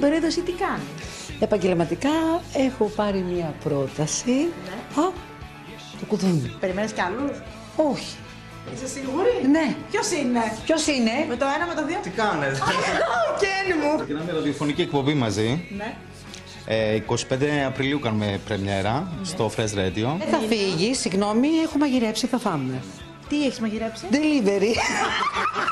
περίοδο εσύ τι κάνεις? Επαγγελματικά έχω πάρει μία πρόταση. Ναι. Α, το κουδούνι. Περιμένεις κι άλλους? Όχι. Είσαι σίγουρη? Ναι. Ποιος είναι? Ποιος είναι? Με το ένα, με το δύο? Τι κάνετε? Κέννη μου! Ξεκινάμε ραδιοφωνική εκπομπή μαζί. Ναι. 25 Απριλίου κάνουμε πρεμιέρα στο Fresh Radio. Δεν θα φύγει, συγγνώμη, έχω μαγειρέψει, θα φάμε. Τι έχεις μαγειρέψει? Delivery.